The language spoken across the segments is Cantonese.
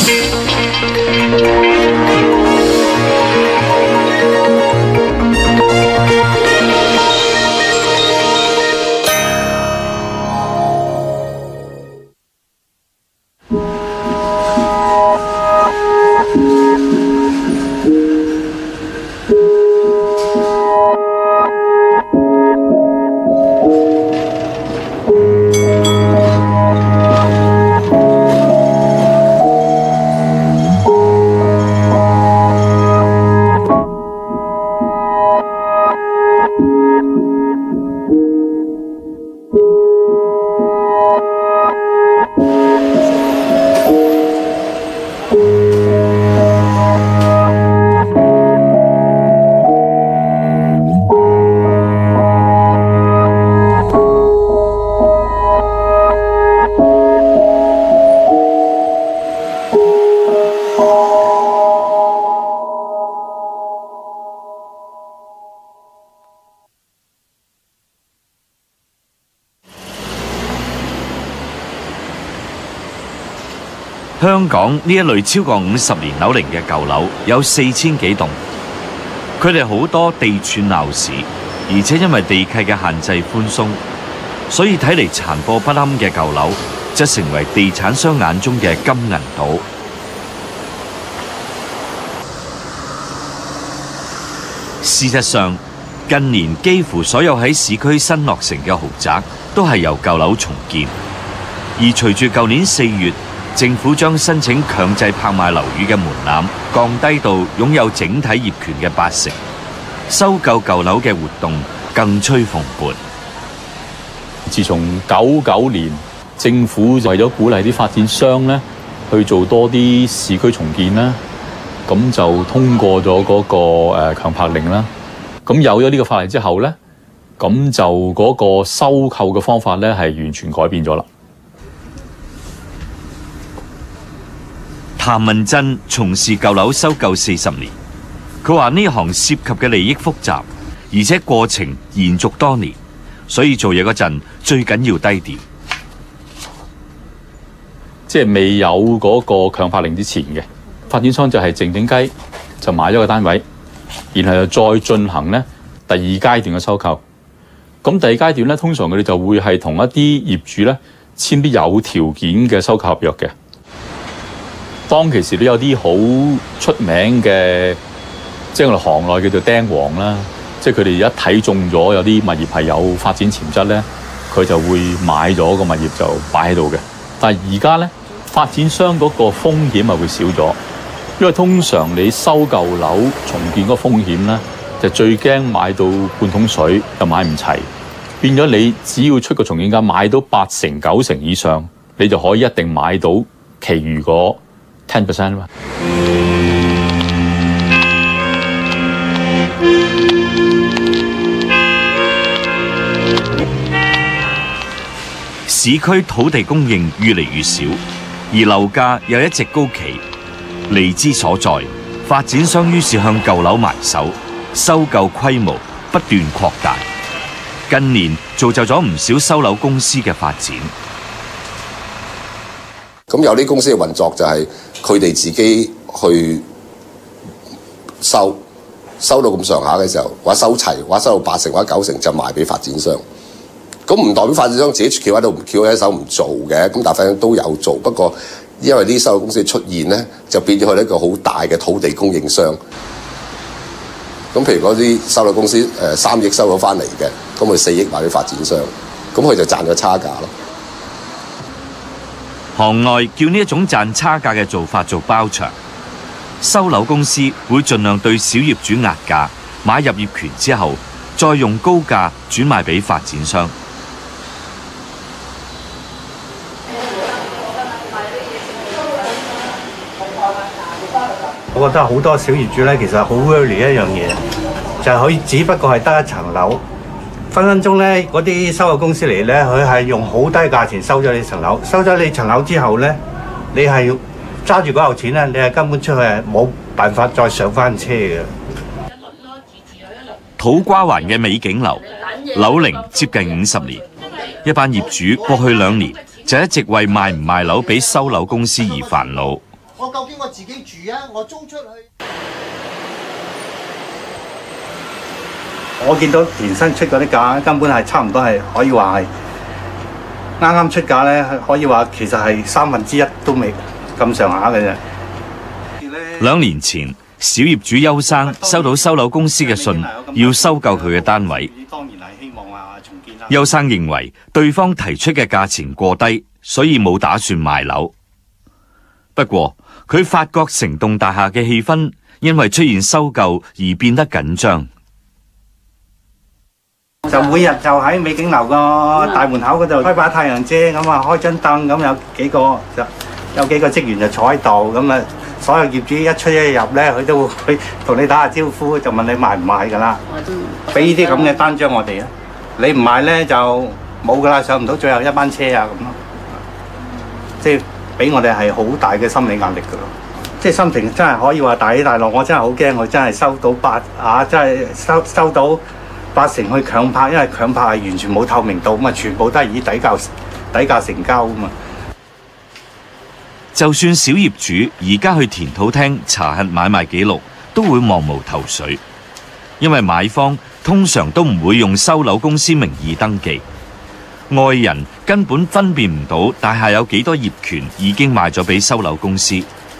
香港呢一類超過50年樓齡嘅舊樓有4000幾棟，佢哋好多地處鬧市，而且因為地契嘅限制寬鬆，所以睇嚟殘破不堪嘅舊樓，則成為地產商眼中嘅金銀島。事實上，近年幾乎所有喺市區新落成嘅豪宅都係由舊樓重建，而隨住舊年4月，政府將申請強制拍賣樓宇嘅門檻降低到擁有整體業權嘅80%，收購舊樓嘅活動更趨蓬勃。 自從99年，政府為咗鼓勵啲發展商咧去做多啲市區重建啦，咁就通過咗嗰個強拍令啦。咁有咗呢個法例之後咧，咁就嗰個收購嘅方法咧係完全改變咗啦。 譚文振從事舊樓收購40年，佢話呢行涉及嘅利益複雜，而且過程延續多年，所以做嘢嗰陣最緊要低調。 即係未有嗰個強拍令之前嘅發展商就係靜靜雞就買咗個單位，然後就再進行咧第二階段嘅收購。咁第二階段咧，通常佢哋就會係同一啲業主咧簽啲有條件嘅收購合約嘅。當其時都有啲好出名嘅，即係我哋行內叫做釘王啦，即係佢哋一睇中咗有啲物業係有發展潛質咧，佢就會買咗個物業就擺喺度嘅。但係而家咧，發展商嗰個風險係會少咗，因為通常你收舊樓重建嗰個風險咧，就最驚買到半桶水又買唔齊，變咗你只要出個重建價買到80%、90%以上，你就可以一定買到其餘嗰10% 嘛。 市區土地供應越嚟越少，而樓價又一直高企，利之所在，發展商於是向舊樓埋手，收購規模不斷擴大。近年造就咗唔少收樓公司嘅發展。 咁有啲公司嘅運作就係佢哋自己去收到咁上下嘅時候，或者收齊，或者收到80%或者90%就賣俾發展商。咁唔代表發展商自己翹喺度唔翹喺手唔做嘅，咁但係發展商都有做。不過因為呢啲收購公司出現咧，就變咗佢一個好大嘅土地供應商。咁譬如嗰啲收購公司3億收咗翻嚟嘅，咁佢4億賣俾發展商，咁佢就賺咗差價咯。 行內叫呢一種賺差價嘅做法做包場，收樓公司會盡量對小業主壓價，買入業權之後，再用高價轉賣俾發展商。 我覺得好多小業主咧，其實好 early 一樣嘢，就係佢只不過係得一層樓，分分鐘咧嗰啲收購公司嚟咧，佢係用好低價錢收咗你層樓，收咗你層樓之後咧，你係要揸住嗰嚿錢咧，你係根本出去係冇辦法再上翻車嘅。 土瓜灣嘅美景樓，樓齡接近50年，一班業主過去2年就一直為賣唔賣樓俾收樓公司而煩惱。 我究竟我自己住啊，我租出去。 我見到田生出嗰啲價根本係差唔多係可以話係啱啱出價咧，可以話其實係1/3都未咁上下嘅啫。 2年前，小業主邱生收到收樓公司嘅信，要收購佢嘅單位。 當然係希望話重建啦。 邱生認為對方提出嘅價錢過低，所以冇打算賣樓。不過佢發覺成棟大廈嘅氣氛因為出現收購而變得緊張。 就每日就喺美景樓個大門口嗰度開把太陽遮，咁啊開張凳，咁有幾個職員就坐喺度，咁啊所有業主一出一入咧，佢都會同你打下招呼，就問你賣唔賣㗎啦。俾呢啲咁嘅單張我哋啊，你唔賣咧就冇㗎啦，上唔到最後一班車啊咁咯。即係俾我哋係好大嘅心理壓力㗎咯。即係心情真係可以話大起大落，我真係好驚，我真係收到真係收到8成去強拍，因為強拍係完全冇透明度，咁啊全部都係以底價成交㗎嘛。 就算小業主而家去田土廳查核買賣記錄，都會望無頭緒，因為買方通常都唔會用收樓公司名義登記，外人根本分辨唔到大廈有幾多業權已經賣咗俾收樓公司。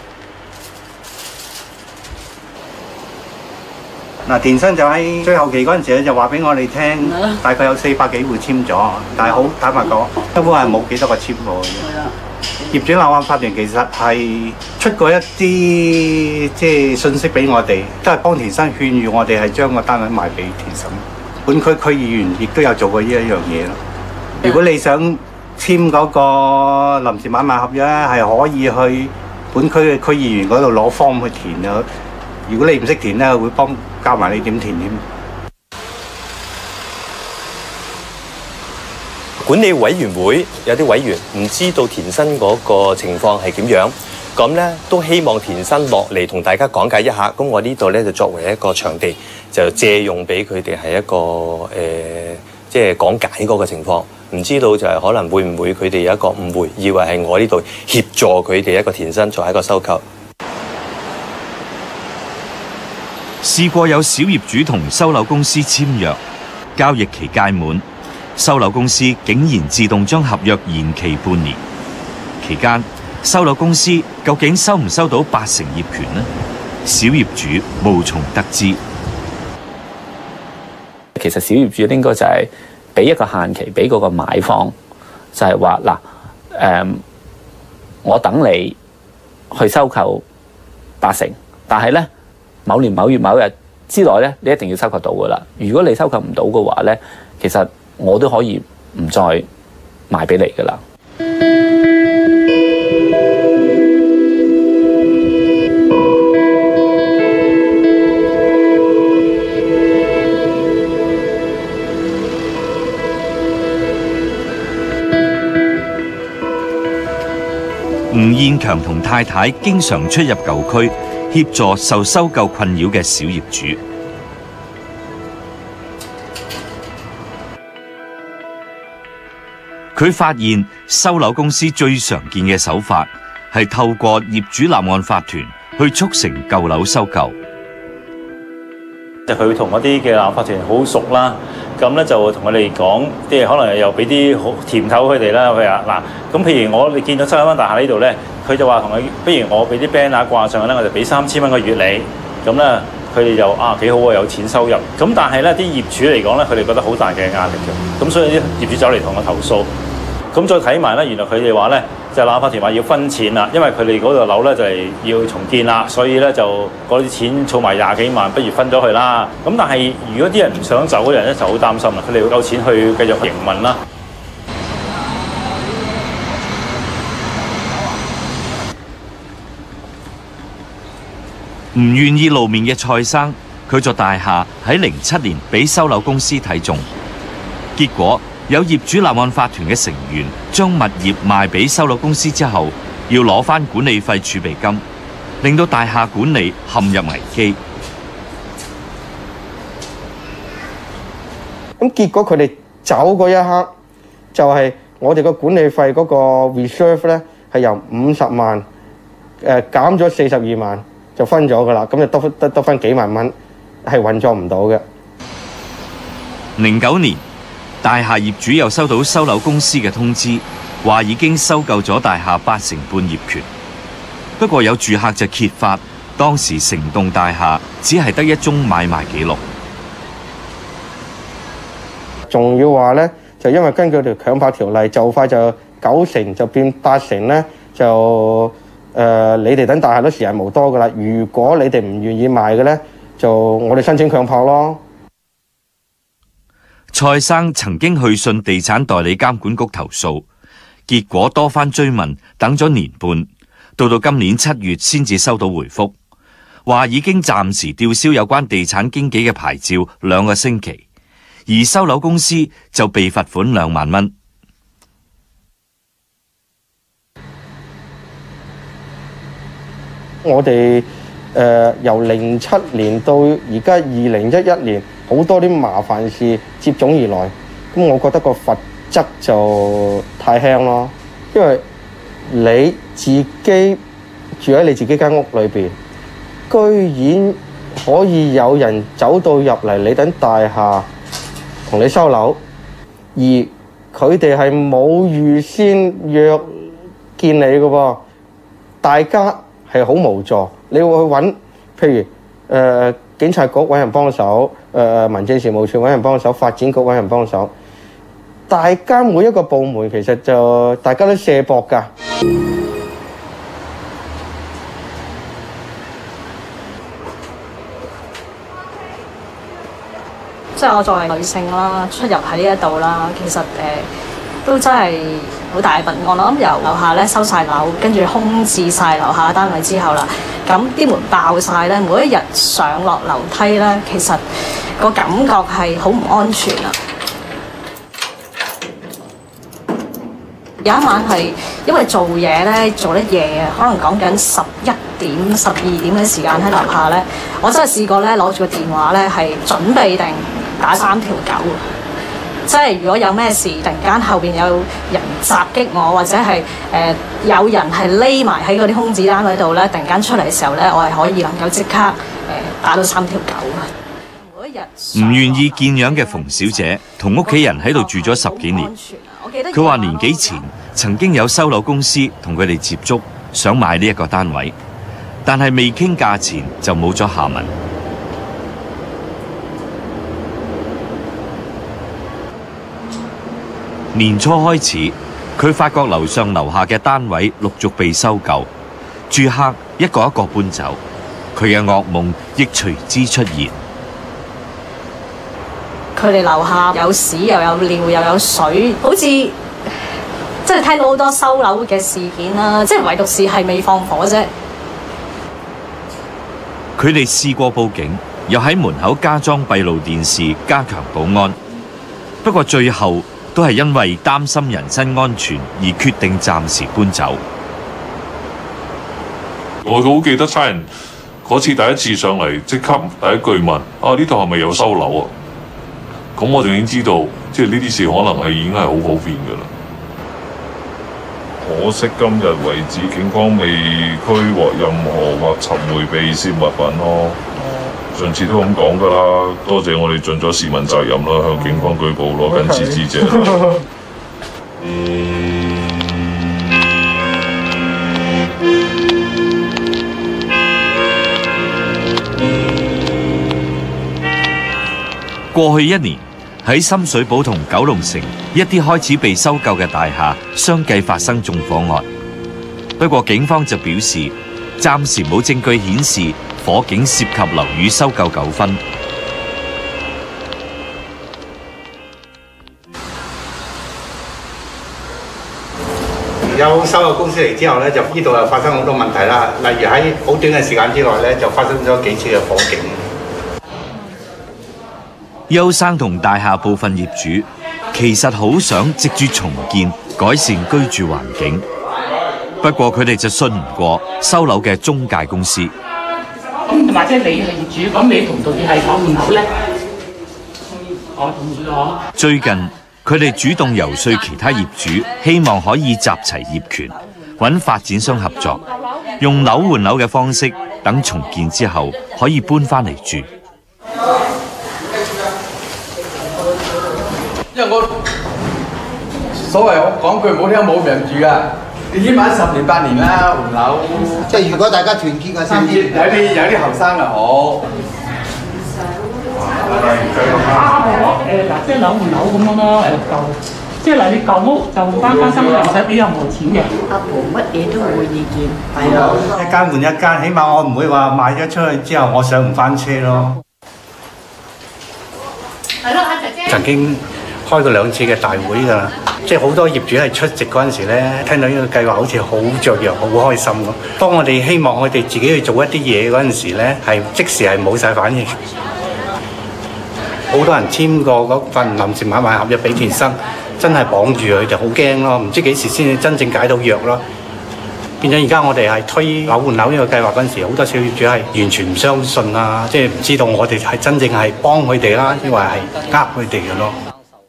嗱，田生就喺最後期嗰陣時就話俾我哋聽，大概有400幾戶簽咗，但係好坦白講，根本係冇幾多個簽過嘅。業主立案法團其實係出過一啲即係信息俾我哋，都係幫田生勸喻我哋係將個單位賣俾田生。本區區議員亦都有做過呢一樣嘢咯。如果你想簽嗰個臨時買賣合約咧，係可以去本區嘅區議員嗰度攞 form 去填啊。如果你唔識填咧，會教埋你點填添。 管理委員會有啲委員唔知道田生嗰個情況係點樣，咁咧都希望田生落嚟同大家講解一下。咁我呢度咧就作為一個場地，就借用俾佢哋係一個即係講解嗰個情況。唔知道就係可能會唔會佢哋有一個誤會，以為係我呢度協助佢哋一個田生作為一個收購。 試過有小業主同收樓公司簽約，交易期屆滿，收樓公司竟然自動將合約延期半年。期間，收樓公司究竟收唔收到8成業權呢？小業主無從得知。 其實小業主應該就係俾一個限期俾嗰個買方，就係話嗱，我等你去收購8成，但係咧，某年某月某日之內咧，你一定要收購到㗎啦。如果你收購唔到嘅話咧，其實我都可以唔再賣俾你㗎啦。 吳燕強同太太經常出入舊區，協助受收購困擾嘅小業主。佢發現收樓公司最常見嘅手法係透過業主立案法團去促成舊樓收購。 就佢同嗰啲嘅立案法團好熟啦，咁咧就同佢哋講，即係可能又俾啲好甜頭佢哋啦。佢話嗱，咁譬如我哋見到700蚊大廈呢度咧，佢就話同佢，不如我俾啲 banner 掛上咧，我就俾3000蚊個月你，咁咧佢哋就幾好啊，有錢收入。咁但係咧啲業主嚟講咧，佢哋覺得好大嘅壓力嘅，咁所以啲業主走嚟同我投訴。咁再睇埋咧，原來佢哋話咧，就立案法團話要分錢啦，因為佢哋嗰度樓咧就係要重建啦，所以咧就嗰啲錢儲埋20幾萬，不如分咗佢啦。咁但係如果啲人唔想走嘅人咧，就好擔心啦，佢哋會有錢去繼續營運啦。 唔願意露面嘅蔡生，佢座大廈喺07年俾收樓公司睇中，結果有業主立案法團嘅成員將物業賣俾收樓公司之後，要攞返管理費儲備金，令到大廈管理陷入危機。 咁結果佢哋走嗰一刻，就係我哋個管理費嗰個 reserve 咧，係由50萬減咗42萬就分咗㗎啦，咁就得翻幾萬蚊，係運作唔到嘅。 09年，大廈業主又收到收樓公司嘅通知，話已經收購咗大廈8成半業權。不過有住客就揭發，當時成棟大廈只係得一宗買賣記錄。 仲要話咧，就因為根據條強拍條例，就快就9成就變8成咧，就你哋等大廈都時日無多噶啦。如果你哋唔願意賣嘅咧，就我哋申請強拍咯。 蔡生曾經去信地產代理監管局投訴，結果多番追問，等咗年半，到今年7月先至收到回覆，話已經暫時吊銷有關地產經紀嘅牌照2個星期。而收樓公司就被罰款2萬蚊。 我哋由07年到而家2011年，好多啲麻煩事接踵而來，咁我覺得個罰則就太輕咯。因為你自己住喺你自己間屋裏邊，居然可以有人走到入嚟你等大廈同你收樓，而佢哋係冇預先約見你嘅喎，大家係好無助。你會去揾，譬如警察局揾人幫手，民政事務處揾人幫手，發展局揾人幫手，大家每一個部門其實就大家都卸膊㗎。 即係我作為女性啦，出入喺呢一度啦，其實都真係好大嘅不安啦。咁由樓下咧收晒樓，跟住空置晒樓下單位之後啦，咁啲門爆晒咧，每一日上落樓梯咧，其實個感覺係好唔安全啊！有一晚係因為做嘢咧做得夜啊，可能講緊11點、12點嘅時間喺樓下咧，我真係試過咧攞住個電話咧係準備定打3條9，即係如果有咩事，突然間後邊有人襲擊我，或者係有人係匿埋喺嗰啲空置單位度咧，突然間出嚟嘅時候咧，我係可以能夠即刻打到3條9嘅。每一日唔願意見樣嘅馮小姐同屋企人喺度住咗10幾年。佢話年幾前曾經有收樓公司同佢哋接觸，想買呢一個單位，但係未傾價錢就冇咗下文。年初開始，佢發覺樓上樓下嘅單位陸續被收購，住客一個一個搬走，佢嘅噩夢亦隨之出現。 佢哋樓下有屎又有尿又有水，好似即係聽到好多收樓嘅事件啦，即係唯獨是係未放火啫。 佢哋試過報警，又喺門口加裝閉路電視，加強保安。不過最後都係因為擔心人身安全而決定暫時搬走。 我好記得差人嗰次第一次上嚟，即刻第一句問：啊，呢度係咪有收樓啊？咁我就已經知道，即係呢啲事可能已經係好普遍㗎啦。可惜今日為止，警方未拘獲任何或尋回被竊物品咯。上次都咁講㗎啦，多謝我哋盡咗市民責任啦，向警方舉報攞緊自治者。 過去1年，喺深水埗同九龍城一啲開始被收購嘅大廈，相繼發生縱火案。不過警方就表示，暫時冇證據顯示火警涉及樓宇收購糾紛。 有收購公司嚟之後咧，就呢度又發生好多問題啦。例如喺好短嘅時間之內咧，就發生咗幾次嘅火警。 邱生同大廈部分業主其實好想藉住重建改善居住環境，不過佢哋就信唔過收樓嘅中介公司。 咁或者你係業主，咁你同唔同意係講唔好咧？我同意咗。最近佢哋主動遊說其他業主，希望可以集齊業權， 揾發展商合作，用樓換樓嘅方式，等重建之後可以搬返嚟住。 因為我所謂我講句唔好聽，冇人住啊！你起碼10年8年啦，換樓。 即係如果大家團結嘅3年， 有啲後生就好。 嗱，即係樓換樓咁樣咯，即係例如舊屋就翻新，唔使俾任何錢嘅。 阿婆乜嘢都冇意見， 係啊，一間換一間，起碼我唔會話賣咗出去之後我上唔翻車咯。 係咯，阿姐姐。 曾經開過2次嘅大會㗎啦，即係好多業主係出席嗰陣時咧，聽到呢個計劃好似好雀躍、好開心咁。當我哋希望我哋自己去做一啲嘢嗰陣時咧，係即時係冇晒反應。好多人簽過嗰份臨時買賣合約俾田生，真係綁住佢就好驚咯，唔知幾時先至真正解到約咯。變咗而家我哋係推樓換樓呢個計劃嗰陣時，好多小業主係完全唔相信啊，即係唔知道我哋係真正係幫佢哋啦，抑或係呃佢哋嘅咯。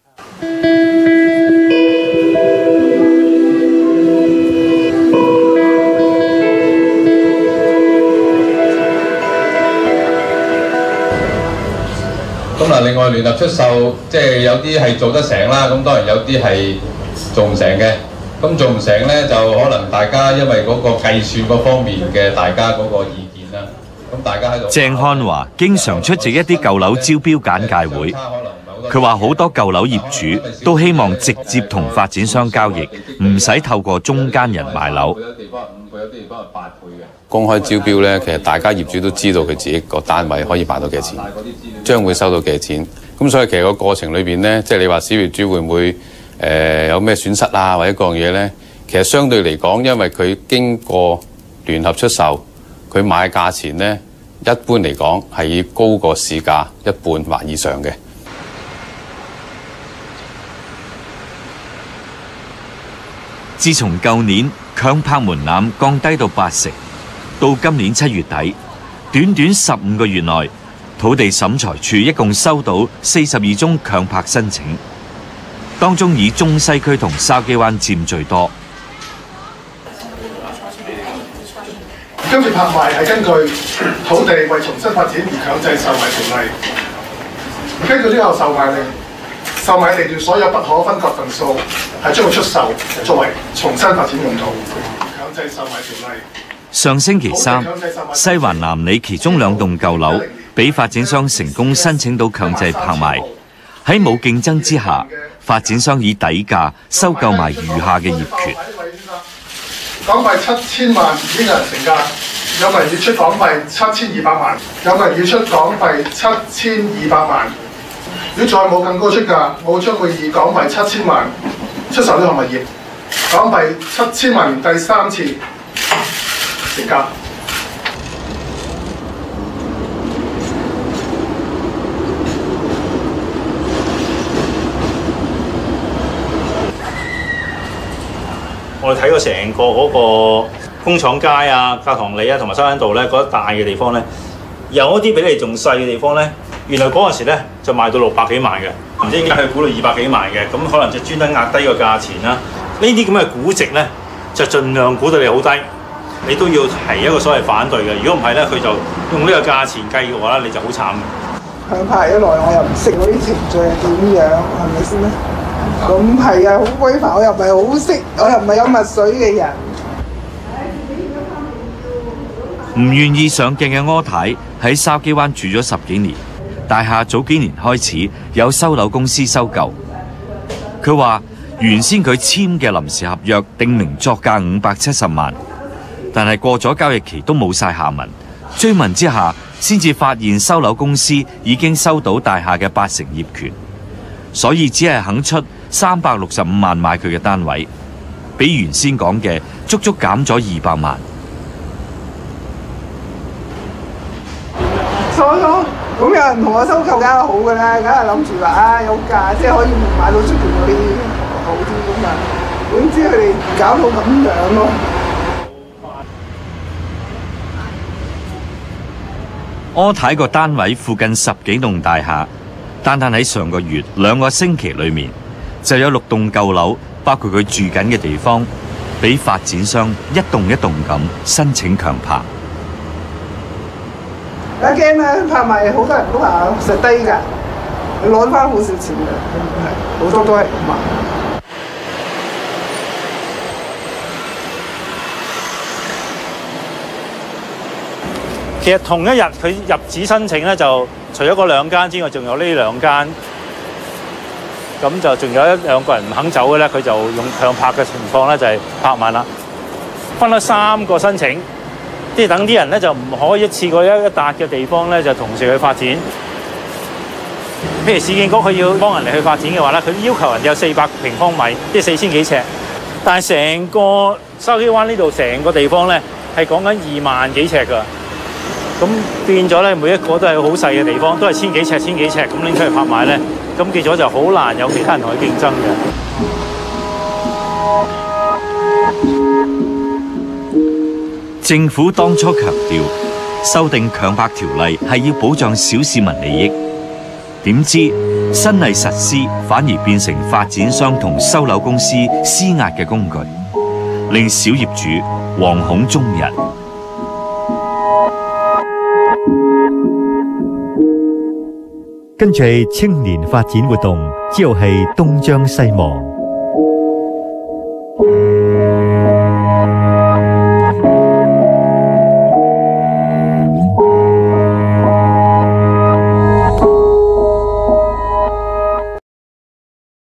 咁嗱，另外聯合出售，即係有啲係做得成啦，咁當然有啲係做唔成嘅。咁做唔成咧，就可能大家因為嗰個計算嗰方面嘅大家嗰個意見啦。咁大家喺度。 鄭漢華經常出席一啲舊樓招標簡介會，佢話好多舊樓業主都希望直接同發展商交易，唔使透過中間人賣樓。 公開招標呢，其實大家業主都知道佢自己個單位可以賣到幾多錢，將會收到幾多錢。咁所以其實個過程裏邊呢，即係你話小業主會唔會有咩損失啊，或者各樣嘢呢？其實相對嚟講，因為佢經過聯合出售，佢買嘅價錢呢，一般嚟講係要高過市價一半或以上嘅。 自從舊年強拍門檻降低到80%，到今年7月底，短短15個月內，土地審裁處一共收到42宗強拍申請，當中以中西區同筲箕灣佔最多。 今次拍賣係根據土地為重新發展而強制售賣條例，根據呢個售賣令，售賣地段所有不可分割份數係將會出售作為重新發展用途。強制售賣條例。 上星期3，西環南里其中2棟舊樓俾發展商成功申請到強制拍賣。喺冇競爭之下，發展商以底價收購埋餘下嘅業權。 港幣7000萬已經有人成價，有人要出港幣7200萬，有人要出港幣7200萬。如果再冇更高出價，我將會以港幣7000萬出售呢項物業。港幣7000萬元第3次成價。 我哋睇過成個嗰個工廠街啊、教堂里啊同埋修恩道咧嗰一帶嘅地方咧，有一啲比你仲細嘅地方咧，原來嗰陣時咧就賣到600幾萬嘅，唔知點解佢估到200幾萬嘅，咁可能就專登壓低個價錢啦。呢啲咁嘅估值咧，就盡量估到你好低，你都要提一個所謂反對嘅。如果唔係咧，佢就用呢個價錢計嘅話咧，你就好慘嘅。 強拍一來我又唔識嗰啲程序係點樣，係咪先咧？咁係啊，好規範，我又唔係好識，我又唔係有墨水嘅人。 唔願意上鏡嘅柯太喺筲箕灣住咗10幾年，大廈早幾年開始有收樓公司收購。佢話原先佢簽嘅臨時合約定明作價570萬，但係過咗交易期都冇晒下文。追問之下，先至發現收樓公司已經收到大廈嘅80%業權，所以只係肯出365萬買佢嘅單位，比原先講嘅足足減咗200萬。 錯咗，咁有人同我收購梗係好嘅啦，梗係諗住話有價，即係可以買到出邊嗰啲好啲咁啊，點知佢哋搞到咁樣咯。 柯太個單位附近10幾棟大廈，單喺上個月2個星期裏面，就有6棟舊樓，包括佢住緊嘅地方， 俾發展商一棟一棟咁申請強拍。 一驚咧拍賣好多人都話實低㗎，攞翻好少錢㗎，好多都係咁話。 其實同一日佢入紙申請咧，就除咗嗰2間之外，仲有呢2間，咁就仲有1、2個人唔肯走嘅咧，佢就用強拍嘅情況咧，就係拍賣啦。分咗3個申請，即係等啲人咧就唔可以一次過一笪嘅地方咧就同時去發展。譬如市建局佢要幫人哋去發展嘅話咧，佢要求人哋有400平方米，即係4000幾尺。但係成個筲箕灣呢度成個地方咧係講緊2萬幾尺㗎。咁變咗咧，每一個都係好細嘅地方，都係1000幾尺、1000幾尺咁拎出嚟拍賣咧，咁結咗就好難有其他人同佢競爭嘅。 政府當初強調修訂強拍條例係要保障小市民利益，點知新例實施反而變成發展商同收樓公司施壓嘅工具，令小業主惶恐終日。 跟住係青年發展活動，之後係東張西望。